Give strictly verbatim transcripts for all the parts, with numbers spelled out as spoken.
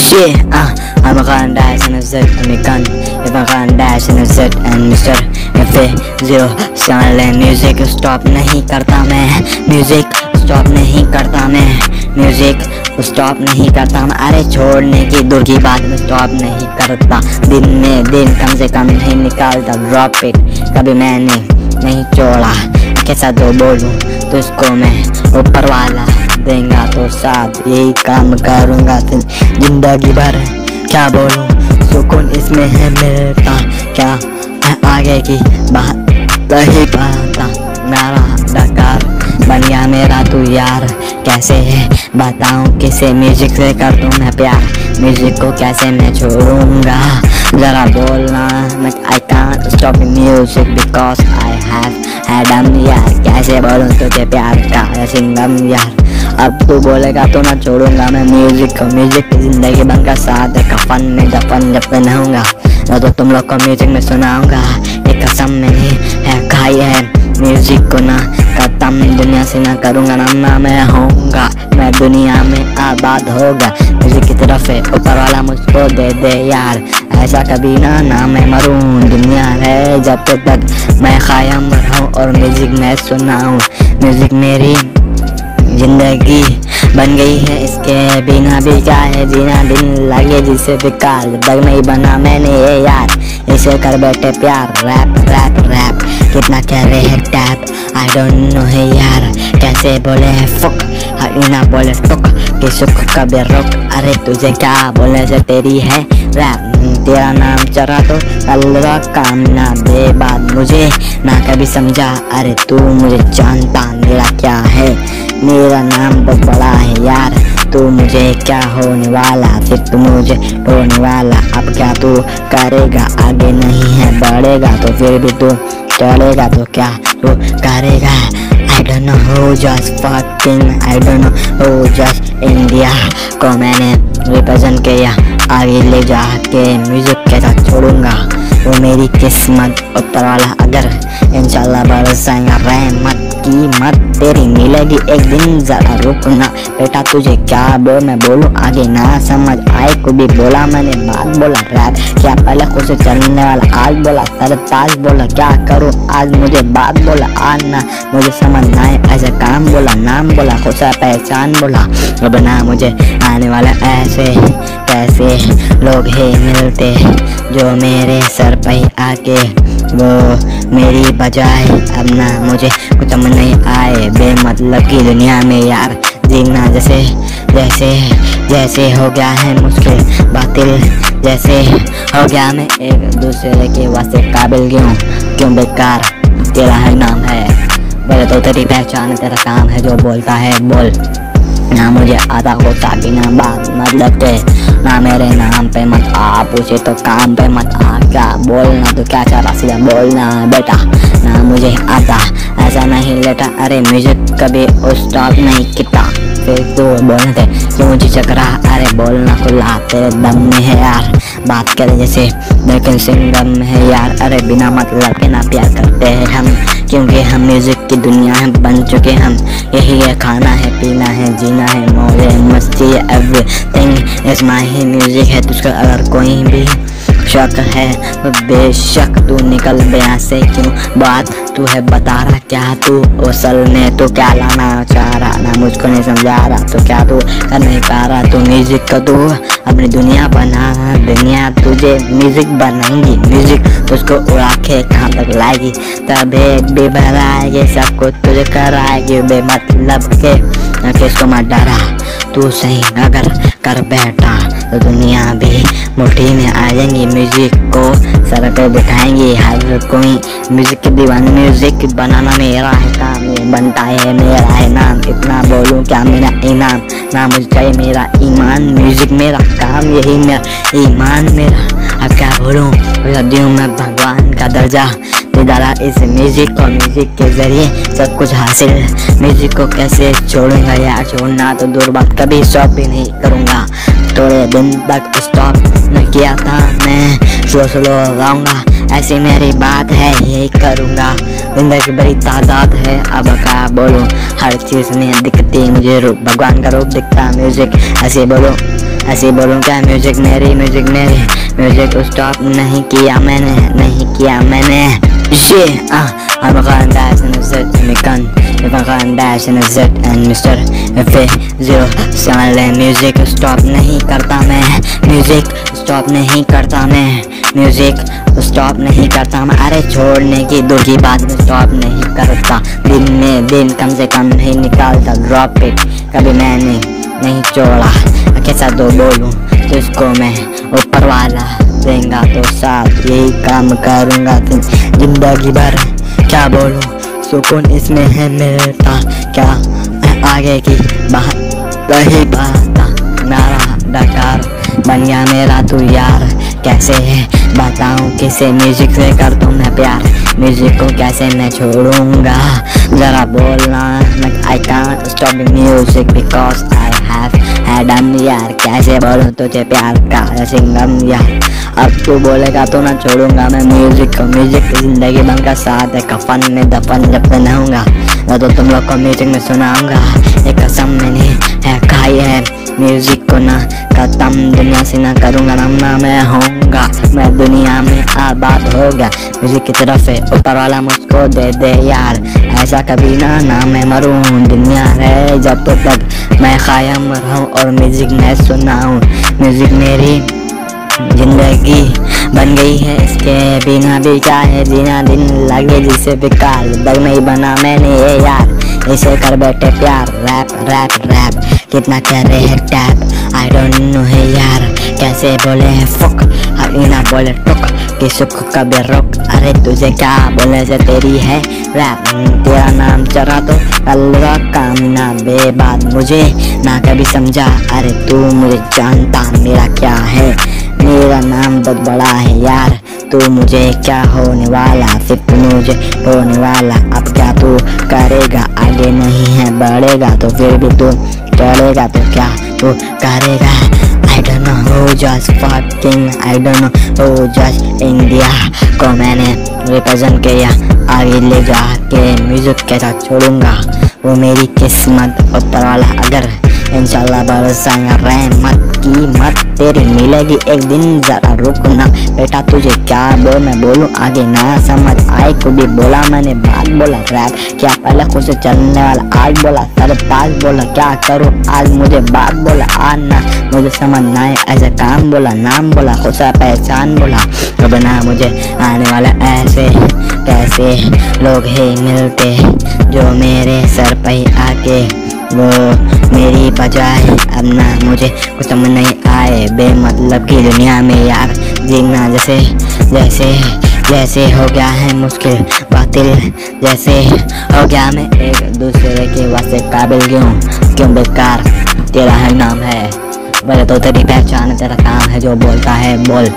Yeah, uh, I'm a gun dash and a Z and a gun. If I gun dash and a Z and Mister F A zero seven music stop नहीं करता मैं, music stop नहीं करता मैं, music stop नहीं करता मैं। अरे छोड़ने की दूर की बात में स्टॉप नहीं करता, दिन में दिन कम से कम नहीं निकालता। ड्रॉप इट कभी मैंने नहीं छोड़ा, कैसा तो बोलूं तुझको मैं, ऊपर वाला देगा तो साथ यही काम करूँगा जिंदगी भर। क्या बोलूं सुकून इसमें है मिलता, क्या मैं आगे की बात नहीं पाता। मेरा डकार बन गया मेरा तू यार, कैसे है बताऊं किसे म्यूजिक से कर दूं मैं प्यार, म्यूजिक को कैसे मैं छोड़ूंगा जरा बोलना। I can't stop the music because I have had them यार, कैसे बोलूं तुझे प्यार का सिंगम यार। अब तू बोलेगा तो ना छोड़ूंगा मैं म्यूजिक को, म्यूजिक की जिंदगी बनकर साथ है कफन में दफन जब रहूंगा, ना तो तुम लोग को म्यूजिक में सुनाऊंगा। एक कसम मैंने है खाई है म्यूजिक को ना खत्म दुनिया से ना करूंगा ना, ना मैं होऊंगा मैं दुनिया में आबाद होगा। म्यूजिक की तरफ है ऊपर वाला मुझको दे दे यार, ऐसा कभी ना ना मैं मरूं, दुनिया है जब तक मैं कायम रहूं और म्यूजिक मैं सुनाऊं। म्यूजिक मेरी जिंदगी बन गई है, इसके बिना भी क्या है जीना, दिन लगे जिसे बेकार जब तक नहीं बना मैंने ये यार, इसे कर बैठे प्यार। रैप रैप रैप कितना कह रहे हैं टैप, आई डोंट नो है यार, कैसे बोले हैं फुक हरी ना बोले टुक कि सुख कभी रुक। अरे तुझे क्या बोलने से तेरी है रैप, तेरा नाम चरा तो अल्लाह काम ना दे बात मुझे ना कभी समझा। अरे तू मुझे जानता मेरा क्या है, मेरा नाम बहुत बड़ा है यार, तू मुझे क्या होने वाला, फिर तू मुझे होने वाला। अब क्या तू करेगा आगे नहीं है बढ़ेगा, तो फिर भी तू चलेगा तो क्या तू करेगा। I don't know who just fucking I don't know who just India को मैंने रिप्रेजेंट किया, आगे ले जाके म्यूजिक के साथ छोड़ूंगा। वो मेरी किस्मत ऊपर वाला अगर इंशाल्लाह बरसाएगा रहमत की मत तेरी मिलेगी एक दिन, जरा रुकना बेटा तुझे क्या बोल मैं बोलूं आगे ना समझ आए। को भी बोला मैंने बात बोला रैप क्या पहले खुद से चलने वाला, आज बोला सरताज बोला क्या करूं आज मुझे बात बोला, आज ना मुझे समझ ना आए ऐसे काम बोला, नाम बोला खुद से पहचान बोला। अब ना मुझे आने वाला ऐसे कैसे लोग ही मिलते जो मेरे सर पे आके वो मेरी बजाय, अब ना मुझे कुछ समझ नहीं आए बेमतलब की दुनिया में यार जीना, जैसे जैसे जैसे हो गया है मुश्किल बातिल, जैसे हो गया मैं एक दूसरे के वास्ते काबिल क्यों क्यों बेकार तेरा है नाम है, बोले तो तेरी पहचान तेरा काम है जो बोलता है बोल, ना मुझे आता होता बिना बात मतलब के, ना मेरे नाम पे मत आ पूछे तो काम पे मत आ, क्या बोलना तो क्या चाह रहा सीधा बोलना बेटा, ना मुझे आता ऐसा नहीं लेटा। अरे म्यूजिक कभी स्टॉप नहीं किता, फिर तो बोलने थे क्यों मुझे चकरा, अरे बोलना खुला तेरे दम में है यार, बात करे जैसे लेकिन सिंगम है यार। अरे बिना मतलब के ना प्यार करते हैं हम, क्योंकि हम म्यूजिक की दुनिया है बन चुके हम, यही है खाना है पीना है जीना है मौजे मस्ती है, एवरीथिंग इज माय ही म्यूजिक है। तुझको अगर कोई भी शक है तो बेशक तू निकल बयां से, क्यों बात तू है बता रहा क्या तू असल में तो क्या लाना चाह रहा, ना मुझको नहीं समझा रहा तो क्या तू कर नहीं पा रहा। तू म्यूजिक का तू अपनी दुनिया बना, दुनिया तुझे म्यूजिक बनाएंगी, म्यूजिक तुझको उड़ा के कहाँ तक लाएगी, तभी भी भराएगी सब कुछ तुझे कराएगी बेमतलब के, किसको मत डरा तू सही अगर कर बैठा तो दुनिया भी मुट्ठी में आ जाएंगी, म्यूजिक को सर पे बिठाएंगे हर कोई म्यूजिक की दीवानी। म्यूजिक बनाना मेरा है काम, ये बनता है मेरा है नाम, इतना बोलूं क्या मेरा इनाम, ना मुझे चाहिए मेरा ईमान, म्यूजिक मेरा काम यही मेरा ईमान मेरा। अब क्या बोलूं दूं मैं भगवान का दर्जा डाला इस म्यूजिक और म्यूजिक के जरिए सब कुछ हासिल, म्यूजिक को कैसे छोड़ूंगा यार, छोड़ना तो दूर बात कभी स्टॉप भी नहीं करूंगा, थोड़े दिन तक स्टॉप न किया था मैं, स्लो स्लो गाऊंगा ऐसी मेरी बात है यही करूंगा, जिंदगी बड़ी तादाद है अब क्या बोलूं, हर चीज में दिखती मुझे रूप भगवान का रूप दिखता, म्यूजिक ऐसे बोलो ऐसे बोलूँ क्या, म्यूजिक मेरी म्यूजिक मेरी म्यूजिक को स्टॉप नहीं किया मैंने, नहीं किया मैंने। ये ah, I'm a gun dash and a Z and a gun. If I gun dash and a Z and Mister F A zero seven music stop नहीं करता मैं, म्यूजिक स्टॉप नहीं करता मैं, म्यूजिक स्टॉप नहीं करता मैं। अरे छोड़ने की दूर की बात में स्टॉप नहीं करता, दिन में दिन कम से कम नहीं निकालता। ड्रॉप इट कभी मैंने नहीं छोड़ा, कैसा दो बोलूं तुझको मैं, ऊपर वाला देगा तो साथ, यही काम करूँगा जिंदगी भर। क्या बोलूं सुकून इसमें है मिलता, क्या आगे की बात वही बात। मेरा डकार बन गया मेरा तू यार, कैसे है बताऊं किसे म्यूजिक से कर दूं मैं प्यार, म्यूजिक को कैसे मैं छोड़ूंगा। जरा बोलना I can't stop the music because I have had them यार, कैसे बोलूं तुझे प्यार का सिंगम यार। अब तू बोलेगा तो ना छोड़ूंगा मैं म्यूजिक को, म्यूजिक जिंदगी भर का साथ है, कफन में दफन जब तक रहूंगा मैं तो तुम लोग को म्यूजिक में सुनाऊंगा। ये कसम मैंने है खाई है, म्यूजिक को ना खत्म दुनिया से ना करूँगा, ना मैं होऊंगा, मैं दुनिया में आबाद हो गया। म्यूजिक की तरफ से ऊपर वाला मुझको दे दे यार, ऐसा कभी ना ना मैं मरूँ, दुनिया है जब तो तक मैं कायम रहूँ और म्यूजिक मैं सुनाऊँ। म्यूजिक मेरी जिंदगी बन गई है, इसके बिना भी चाहे जीना दिन लगे जिसे बेकार, दग नहीं बना मैंने ये यार, इसे कर बैठे प्यार। रैप रैप रैप कितना कर रहे हैं टैप, आई डोंट नो है यार, कैसे बोले हैं फुक, अभी ना बोले टुक कि सुख कभी रुक। अरे तुझे क्या बोलने से तेरी है रैप, तेरा नाम चरा तो कल का काम ना बेबात, मुझे ना कभी समझा। अरे तू मुझे जानता मेरा क्या है, मेरा नाम बहुत बड़ा है यार, तू मुझे क्या होने वाला, सिर्फ मुझे होने वाला। अब क्या तू करेगा, आगे नहीं है बढ़ेगा तो फिर भी तू चढ़ेगा तो क्या तू करेगा। I don't know who just fucking I don't know who just India को मैंने रिप्रेजेंट किया, आगे ले जाके म्यूजिक के साथ छोड़ूंगा, वो मेरी किस्मत ऊपर वाला अगर इंशाल्लाह बरसाएगा रहमत की मत तेरी मिलेगी एक दिन, जरा रुकना बेटा तुझे क्या बोल मैं बोलूं आगे ना समझ आए, खुद भी बोला मैंने बात बोला रैप क्या पहले खुद से चलने वाला, आज बोला सरताज बोला क्या करूं आज मुझे बात बोला, आज ना मुझे समझ ना आए ऐसा काम बोला, नाम बोला खुद सा पहचान बोला, कब ना मुझे आने वाला ऐसे कैसे लोग ही मिलते जो मेरे सर पे आके वो मेरी बजाय। अब ना मुझे कुछ समझ नहीं आए बेमतलब की दुनिया में यार, जीना जैसे जैसे जैसे हो गया है मुश्किल बातिल, जैसे हो गया मैं एक दूसरे के वास्ते काबिल क्यों क्यों बेकार तेरा है नाम है, वजह तो तेरी पहचान तेरा काम है जो बोलता है बोल,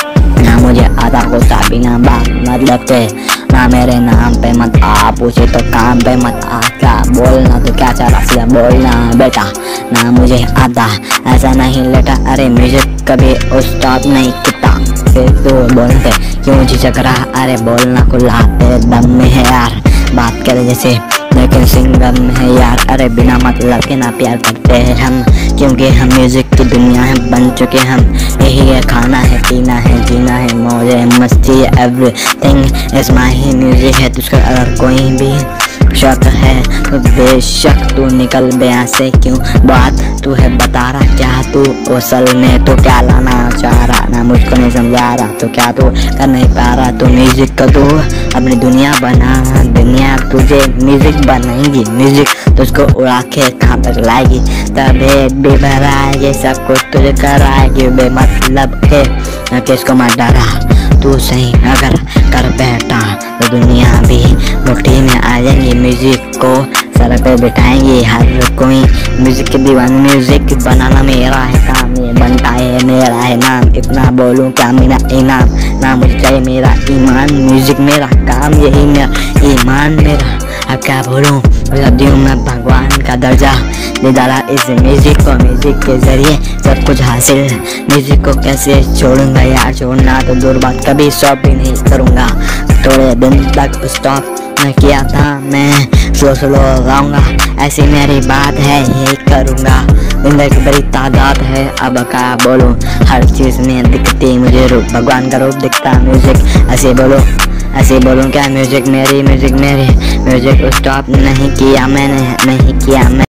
ना मुझे आता गुस्सा बिना बात मतलब के, ना मेरे नाम पे मत आ पूछे तो काम पे मत आ, क्या बोलना तो क्या चाह रहा बोलना बेटा, ना मुझे आता ऐसा नहीं लेटा। अरे म्यूजिक कभी स्टॉप नहीं किता, फिर तू बोलते क्यों झिझक रहा, अरे बोलना खुला तेरे दम में है यार, बात करे जैसे लेकिन सिंगम है यार। अरे बिना मतलब के ना प्यार करते हैं हम, क्योंकि हम म्यूजिक की दुनिया है बन चुके हम, यही है खाना है पीना है जीना है मौजे मस्ती एवरीथिंग इज माय ही म्यूजिक है। तुझको अगर कोई भी शक है तो बेशक तू निकल बयां से, क्यों बात तू है बता रहा क्या तू असल में तो क्या लाना चाह रहा, ना मुझको नहीं समझा रहा तो क्या तू कर नहीं पा रहा, तो म्यूजिक का तू अपनी दुनिया बना, दुनिया तुझे म्यूजिक बनाएगी, म्यूजिक तुझको उड़ा के कहाँ तक लाएगी, तबीयत भी भराएगी सब कुछ तुझे कराएगी बेमतलब के, किसको मत डरा तू सही अगर कर बैठा तो दुनिया भी मुट्ठी में आ जाएंगी, म्यूजिक को सर पे बिठाएंगे हर कोई, म्यूजिक के दीवान म्यूजिक बनाना मेरा है काम, ये बनता है मेरा है नाम, इतना बोलूं क्या मेरा इनाम, ना मुझे चाहिए मेरा ईमान, म्यूजिक मेरा काम यही मेरा ईमान मेरा, अब क्या बोलूं सब दियों में भगवान का दर्जा दे डाला इस म्यूजिक को, म्यूजिक के जरिए सब कुछ हासिल, म्यूजिक को कैसे छोड़ूंगा यार, छोड़ना तो दूर बात कभी स्टॉप भी नहीं करूंगा, थोड़े दिन तक स्टॉप न किया था मैं शो स्लो गाऊंगा, ऐसी मेरी बात है, यही करूँगा। जिंदगी की बड़ी तादाद है, अब क्या बोलूं, हर चीज़ में दिखती मुझे रूप, भगवान का रूप दिखता म्यूजिक। ऐसे बोलो ऐसे बोलूं क्या, म्यूजिक मेरी म्यूजिक मेरी म्यूजिक स्टॉप नहीं किया मैंने, नहीं किया मैं